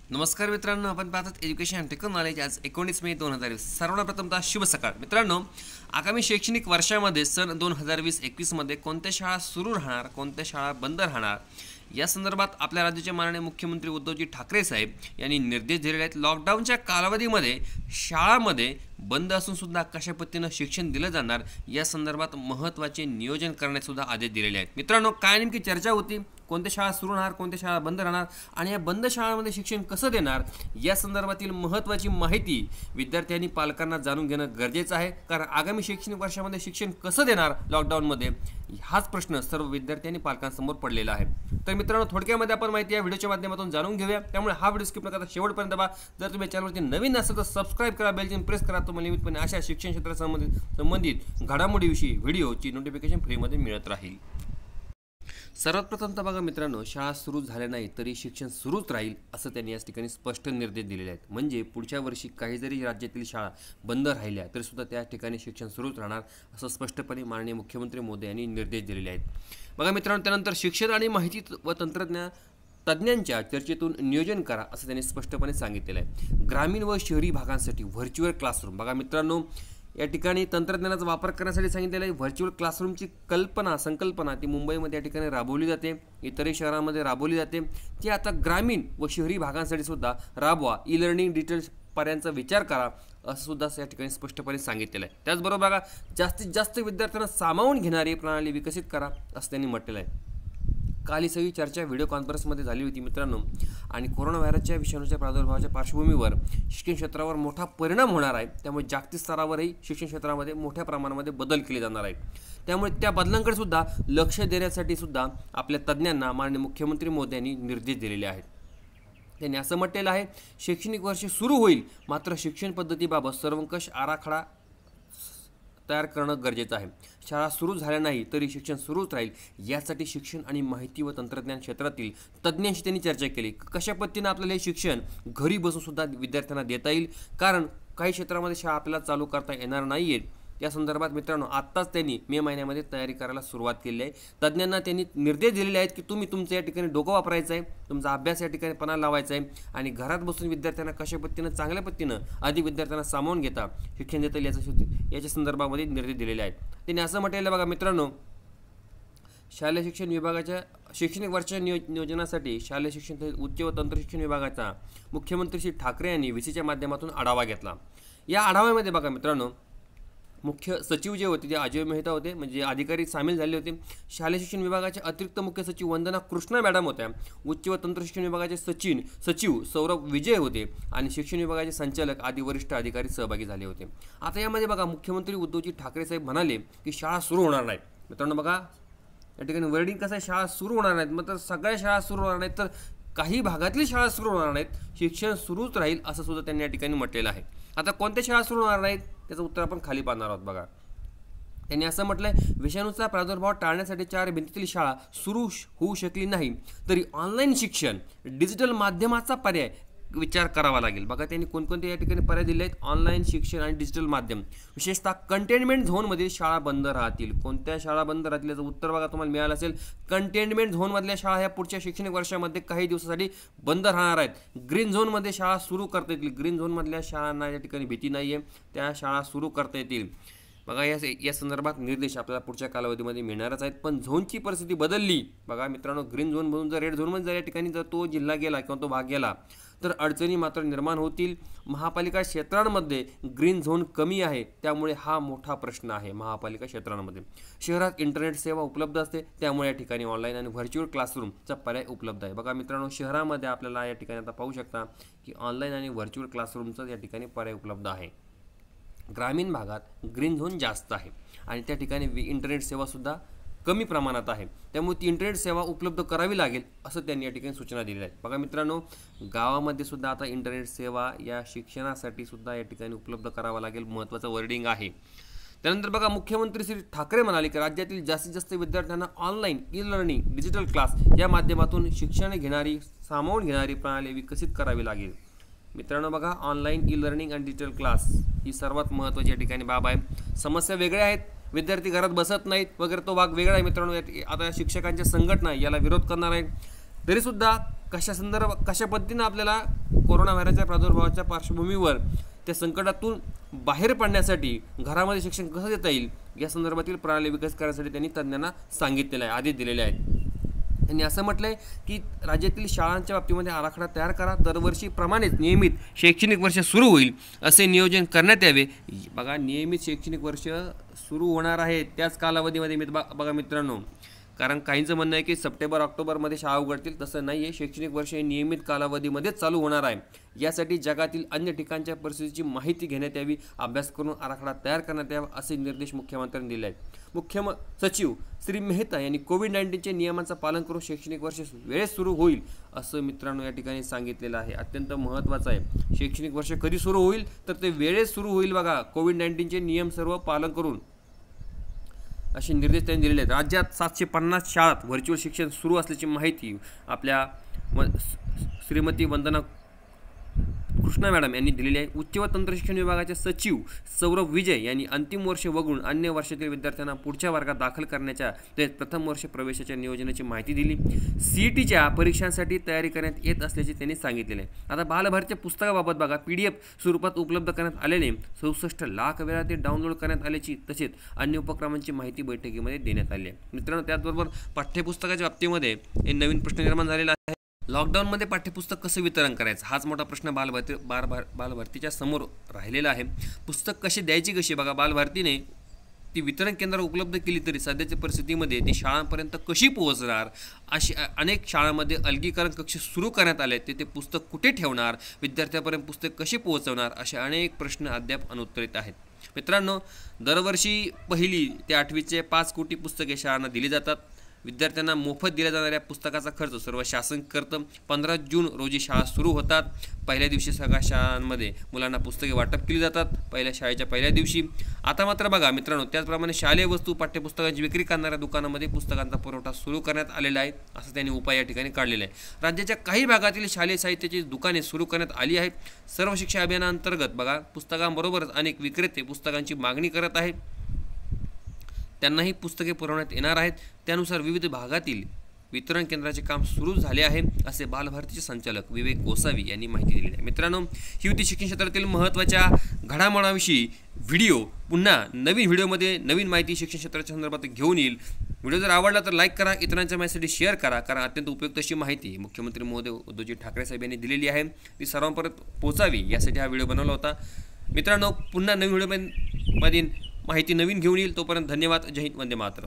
नमस्कार मित्रांनो, आपण पाहतात एज्युकेशन अँड टेक्नॉलॉजी. आज 19 मे 2020. सर्वांना प्रथमतः शुभ सकाळ. मित्रांनो, आगामी शैक्षणिक वर्षामध्ये सन 2020-21 मध्ये कोणत्या शाळा सुरू राहणार, कोणत्या शाळा बंद राहणार या संदर्भात आपल्या राज्याचे माननीय मुख्यमंत्री उद्धवजी ठाकरे साहेब यांनी निर्देश दिलेले आहेत. लॉकडाऊनच्या कालावधीमध्ये शाळांमध्ये बंद असून सुद्धा कशा पद्धतीनं शिक्षण दिलं जाणार या संदर्भात महत्त्वाचे नियोजन करण्यात सुद्धा आदेश दिलेले आहेत. मित्रांनो, काय नेमकी चर्चा होती, कोणत्या शाळा सुरू राहणार, कोणत्या शाळा बंद राहणार आणि या बंद शाळांमध्ये शिक्षण कसं देणार या संदर्भातील महत्त्वाची माहिती विद्यार्थ्यांनी पालकांना जाणून घेणं गरजेचं आहे. कारण आगामी शैक्षणिक वर्षामध्ये शिक्षण कसं देणार लॉकडाऊनमध्ये हाच प्रश्न सर्व विद्यार्थ्यांनी पालकांसमोर पडलेला आहे. तर मित्रांनो, थोडक्यामध्ये आपण माहिती या व्हिडिओच्या माध्यमातून जाणून घेऊया. त्यामुळे हा व्हिडिओ स्किप न करता शेवटपर्यंत पहा. जर तुम्ही चॅनलवरती नवीन असाल तर सबस्क्राईब करा, बेल आयकॉन प्रेस करा. तुम्हाला नियमितपणे अशा शिक्षण क्षेत्रासंबंधित घडामोडीविषयी व्हिडिओची नोटिफिकेशन फ्रीमध्ये मिळत राहील. सर्वात प्रथम तर बघा मित्रांनो, शाळा सुरू झाल्या नाही तरी शिक्षण सुरूच राहील असं त्यांनी या ठिकाणी स्पष्ट निर्देश दिलेले आहेत. म्हणजे पुढच्या वर्षी काही जरी राज्यातील शाळा बंद राहिल्या तरी सुद्धा त्या ठिकाणी शिक्षण सुरूच राहणार असं स्पष्टपणे माननीय मुख्यमंत्री मोदी यांनी निर्देश दिलेले आहेत. बघा मित्रांनो, त्यानंतर शिक्षण आणि माहिती व तंत्रज्ञान तज्ज्ञांच्या चर्चेतून नियोजन करा असं त्यांनी स्पष्टपणे सांगितलेलं आहे. ग्रामीण व शहरी भागांसाठी व्हर्च्युअल क्लासरूम. बघा मित्रांनो, या ठिकाणी तंत्रज्ञानाचा वापर करण्यासाठी सांगितलेलं आहे. व्हर्च्युअल क्लासरूमची संकल्पना ती मुंबईमध्ये या ठिकाणी राबवली जाते, इतरही शहरांमध्ये राबवली जाते. ती आता ग्रामीण व शहरी भागांसाठी सुद्धा राबवा. ई लर्निंग डिजिटल पर्यायांचा विचार करा असं सुद्धा या ठिकाणी स्पष्टपणे सांगितलेलं आहे. त्याचबरोबर बघा, जास्तीत जास्त विद्यार्थ्यांना सामावून घेणारी प्रणाली विकसित करा असं त्यांनी म्हटलेलं आहे. काल ही सगळी चर्चा व्हिडिओ कॉन्फरन्समध्ये झाली होती मित्रांनो. आणि कोरोना व्हायरसच्या विषाणूच्या प्रादुर्भावाच्या पार्श्वभूमीवर शिक्षण क्षेत्रावर मोठा परिणाम होणार आहे. त्यामुळे जागतिक स्तरावरही शिक्षण क्षेत्रामध्ये मोठ्या प्रमाणामध्ये बदल केले जाणार आहेत. त्यामुळे त्या बदलांकडे सुद्धा लक्ष देण्यासाठी सुद्धा आपल्या तज्ज्ञांना माननीय मुख्यमंत्री मोदी यांनी निर्देश दिलेले आहेत. त्यांनी असं म्हटलेलं आहे, शैक्षणिक वर्ष सुरू होईल मात्र शिक्षण पद्धतीबाबत सर्वंकष आराखडा तयार करणं गरजेचं आहे. शाळा सुरू झाल्या नाही तरी शिक्षण सुरूच राहील यासाठी शिक्षण आणि माहिती व तंत्रज्ञान क्षेत्रातील तज्ज्ञांशी त्यांनी चर्चा केली. कशा पद्धतीनं आपल्याला हे शिक्षण घरी बसून सुद्धा विद्यार्थ्यांना देता येईल, कारण काही क्षेत्रामध्ये शाळा आपल्याला चालू करता येणार नाही आहेत. या संदर्भात मित्रांनो, आत्ताच त्यांनी मे महिन्यामध्ये तयारी करायला सुरुवात केली आहे. तज्ज्ञांना त्यांनी निर्देश दिलेले आहेत की तुम्ही तुमचं या ठिकाणी डोकं वापरायचं आहे, तुमचा अभ्यास या ठिकाणी पणाला लावायचा आहे आणि घरात बसून विद्यार्थ्यांना कशा पद्धतीनं चांगल्या पद्धतीनं अधिक विद्यार्थ्यांना सामावून घेता शिक्षण देता येईल याच्या संदर्भामध्ये निर्देश दिलेले आहेत. त्यांनी असं म्हटलेलं बघा मित्रांनो, शालेय शिक्षण विभागाच्या शैक्षणिक वर्षाच्या नियोजनासाठी शालेय शिक्षण उच्च व तंत्रशिक्षण विभागाचा मुख्यमंत्री श्री ठाकरे यांनी व्हीसीच्या माध्यमातून आढावा घेतला. या आढाव्यामध्ये बघा मित्रांनो, मुख्य सचिव जे होते ते अजय मेहता होते, म्हणजे अधिकारी सामील झाले होते. शालेय शिक्षण विभागाचे अतिरिक्त मुख्य सचिव वंदना कृष्णा मॅडम होत्या. उच्च व तंत्रशिक्षण विभागाचे सचिव सौरभ विजय होते आणि शिक्षण विभागाचे संचालक आदी वरिष्ठ अधिकारी सहभागी झाले होते. आता यामध्ये बघा, मुख्यमंत्री उद्धवजी ठाकरे साहेब म्हणाले की शाळा सुरू होणार नाहीत. मित्रांनो बघा, या ठिकाणी वर्डिंग कसं आहे, शाळा सुरू होणार नाहीत. मग तर सगळ्या शाळा सुरू होणार नाहीत तर काही भागातली शाळा सुरू होणार नाहीत, शिक्षण सुरूच राहील असं सुद्धा त्यांनी या ठिकाणी म्हटलेलं आहे. आता कोणत्या शाळा सुरू होणार नाहीत त्याचं उत्तर आपण खाली पाहणार आहोत. बघा, त्यांनी असं म्हटलंय, विषाणूचा प्रादुर्भाव टाळण्यासाठी 4 भिंतीतील शाळा सुरू होऊ शकली नाही तरी ऑनलाईन शिक्षण डिजिटल माध्यमाचा पर्याय विचार करावा लागेल. बघा, त्यांनी कोणकोणते या ठिकाणी पर्याय दिले आहेत. ऑनलाईन शिक्षण आणि डिजिटल माध्यम, विशेषतः कंटेनमेंट झोनमधील शाळा बंद राहतील. कोणत्या शाळा बंद राहतील याचं उत्तर बघा तुम्हाला मिळालं असेल. कंटेनमेंट झोनमधल्या शाळा ह्या पुढच्या शैक्षणिक वर्षामध्ये काही दिवसासाठी बंद राहणार आहेत. ग्रीन झोनमध्ये शाळा सुरू करता येतील. ग्रीन झोनमधल्या शाळांना या ठिकाणी भीती नाही आहे, त्या शाळा सुरू करता येतील. बघा, या संदर्भात निर्देश आपल्याला पुढच्या कालावधीमध्ये मिळणारच आहेत. पण झोनची परिस्थिती बदलली. बघा मित्रांनो, ग्रीन झोनमधून जर रेड झोनमध्ये जर या ठिकाणी जर तो जिल्हा गेला किंवा तो भाग गेला तर अडचणी मात्र निर्माण होतील. महापालिका क्षेत्रांमध्ये ग्रीन झोन कमी आहे, त्यामुळे हा मोठा प्रश्न आहे. महापालिका क्षेत्रांमध्ये शहरात इंटरनेट सेवा उपलब्ध असते, त्यामुळे या ठिकाणी ऑनलाईन आणि व्हर्च्युअल क्लासरूमचा पर्याय उपलब्ध आहे. बघा मित्रांनो, शहरामध्ये आपल्याला या ठिकाणी आता पाहू शकता की ऑनलाईन आणि व्हर्च्युअल क्लासरूमचा या ठिकाणी पर्याय उपलब्ध आहे. ग्रामीण भागात ग्रीन झोन जास्त आहे आणि त्या ठिकाणी इंटरनेट सेवासुद्धा कमी प्रमाणात आहे, त्यामुळे ती इंटरनेट सेवा उपलब्ध करावी लागेल असं त्यांनी या ठिकाणी सूचना दिलेल्या आहेत. बघा मित्रांनो, गावामध्ये सुद्धा आता इंटरनेट सेवा या शिक्षणासाठी सुद्धा या ठिकाणी उपलब्ध करावं लागेल, महत्त्वाचं वर्डिंग आहे. त्यानंतर बघा, मुख्यमंत्री श्री ठाकरे म्हणाले की राज्यातील जास्तीत जास्त विद्यार्थ्यांना online e learning digital class या माध्यमातून शिक्षण घेणारी सामावून घेणारी प्रणाली विकसित करावी लागेल. मित्रांनो बघा, ऑनलाईन ई लर्निंग आणि डिजिटल क्लास ही सर्वात महत्त्वाची या ठिकाणी बाब आहे. समस्या वेगळ्या आहेत, विद्यार्थी घरात बसत नाहीत वगैरे, तो भाग वेगळा आहे मित्रांनो. आता शिक्षकांच्या संघटना याला विरोध करणार आहेत. तरीसुद्धा कशा पद्धतीनं आपल्याला कोरोना व्हायरसच्या प्रादुर्भावाच्या पार्श्वभूमीवर त्या संकटातून बाहेर पडण्यासाठी घरामध्ये शिक्षण कसं देता येईल या संदर्भातील प्रणाली विकसित करण्यासाठी त्यांनी तज्ज्ञांना सांगितलेलं आहे, आदेश दिलेले आहेत. त्यांनी असं म्हटलंय की राज्यातील शाळांच्या बाबतीमध्ये आराखडा तयार करा, दरवर्षीप्रमाणेच नियमित शैक्षणिक वर्ष सुरू होईल असे नियोजन करण्यात यावे. बघा, नियमित शैक्षणिक वर्ष सुरू होणार आहे त्याच कालावधीमध्ये बघा मित्रांनो, कारण काहींचं म्हणणं आहे की सप्टेंबर ऑक्टोबरमध्ये शाळा उघडतील, तसं नाही आहे. शैक्षणिक वर्ष हे नियमित कालावधीमध्येच चालू होणार आहे. यासाठी जगातील अन्य ठिकाणच्या परिस्थितीची माहिती घेण्यात यावी, अभ्यास करून आराखडा तयार करण्यात यावा असे निर्देश मुख्यमंत्र्यांनी दिले आहेत. मुख्य सचिव श्री मेहता यांनी कोविड-19चे नियमांचं पालन करून शैक्षणिक वर्ष वेळेत सुरू होईल असं मित्रांनो या ठिकाणी सांगितलेलं आहे. अत्यंत महत्त्वाचं आहे. शैक्षणिक वर्ष कधी सुरू होईल तर ते वेळेत सुरू होईल. बघा, कोविड-19चे नियम सर्व पालन करून असे निर्देश त्यांनी दिलेले आहेत. राज्यात 750 शाळात व्हर्च्युअल शिक्षण सुरू असल्याची माहिती आपल्या श्रीमती वंदना कृष्णा मॅडम यांनी दिलेली आहे. उच्च व तंत्रशिक्षण विभागाचे सचिव सौरभ विजय यांनी अंतिम वर्ष वगळून अन्य वर्षातील विद्यार्थ्यांना पुढच्या वर्गात दाखल करण्याच्या तसेच प्रथम वर्ष प्रवेशाच्या नियोजनाची माहिती दिली. CETच्या परीक्षांसाठी तयारी करण्यात येत असल्याचे त्यांनी सांगितलेले आहे. आता बालभारतीच्या पुस्तकाबाबत बघा, PDF स्वरूपात उपलब्ध करण्यात आल्याने 66 लाख वेळा ते डाउनलोड करण्यात आल्याची तसेच अन्य उपक्रमांची माहिती बैठकीमध्ये देण्यात आली आहे. मित्रांनो, त्याचबरोबर पाठ्यपुस्तकाच्या बाबतीमध्ये एक नवीन प्रश्न निर्माण झालेला आहे. लॉकडाऊनमध्ये पाठ्यपुस्तक कसं वितरण करायचं हाच मोठा प्रश्न बालभारतीच्या समोर राहिलेला आहे. पुस्तक कशी द्यायची कशी? बघा, बालभारतीने ती वितरण केंद्र उपलब्ध केली तरी सध्याच्या परिस्थितीमध्ये ती शाळांपर्यंत कशी पोहोचणार? अशी अनेक शाळांमध्ये अलगीकरण कक्ष सुरू करण्यात आले, ते पुस्तक कुठे ठेवणार? विद्यार्थ्यांपर्यंत पुस्तक कशी पोहोचवणार? असे अनेक प्रश्न अद्याप अनुत्तरित आहेत. मित्रांनो, दरवर्षी 1ली ते 8वीचे 5 कोटी पुस्तके शाळांना दिली जातात. विद्यार्थ्यांना मोफत दिल्या जाणाऱ्या पुस्तकाचा खर्च सर्व शासन करतं. 15 जून रोजी शाळा सुरू होतात. पहिल्या दिवशी सगळ्या शाळांमध्ये मुलांना पुस्तके वाटप केली जातात शाळेच्या पहिल्या दिवशी. आता मात्र बघा मित्रांनो, त्याचप्रमाणे शालेय वस्तू पाठ्यपुस्तकांची विक्री करणाऱ्या दुकानांमध्ये पुस्तकांचा पुरवठा सुरू करण्यात आलेला आहे, असं त्यांनी उपाय या ठिकाणी काढलेला आहे. राज्याच्या काही भागातील शालेय साहित्याची दुकाने सुरू करण्यात आली आहेत. सर्व शिक्षा अभियानांतर्गत बघा, पुस्तकांबरोबरच अनेक विक्रेते पुस्तकांची मागणी करत आहेत, त्यांनाही पुस्तके पुरवण्यात येणार आहेत. त्यानुसार विविध भागातील वितरण केंद्राचे काम सुरू झाले आहे, असे बालभारतीचे संचालक विवेक गोसावी यांनी माहिती दिली आहे. मित्रांनो, ही होती शिक्षण क्षेत्रातील महत्त्वाच्या घडामोडांविषयी व्हिडिओ. पुन्हा नवीन व्हिडिओमध्ये नवीन माहिती शिक्षण क्षेत्राच्या संदर्भात घेऊन येईल. व्हिडिओ जर आवडला तर लाईक करा, इतरांच्या माहितीसाठी शेअर करा, कारण अत्यंत उपयुक्त अशी माहिती मुख्यमंत्री महोदय उद्धवजी ठाकरे साहेब यांनी दिलेली आहे, ती सर्वांपर्यंत पोहोचावी यासाठी हा व्हिडिओ बनवला होता. मित्रांनो, पुन्हा नवीन व्हिडिओमध्ये माहिती नवीन घेऊन येईल. तोपर्यंत धन्यवाद. जय हिंद, वंदे मातरम.